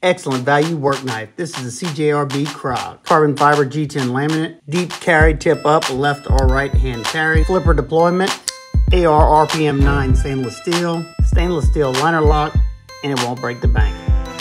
Excellent value work knife. This is a CJRB Krog. Carbon fiber G10 laminate. Deep carry, tip up, left or right hand carry. Flipper deployment. AR RPM 9 stainless steel liner lock, and it won't break the bank.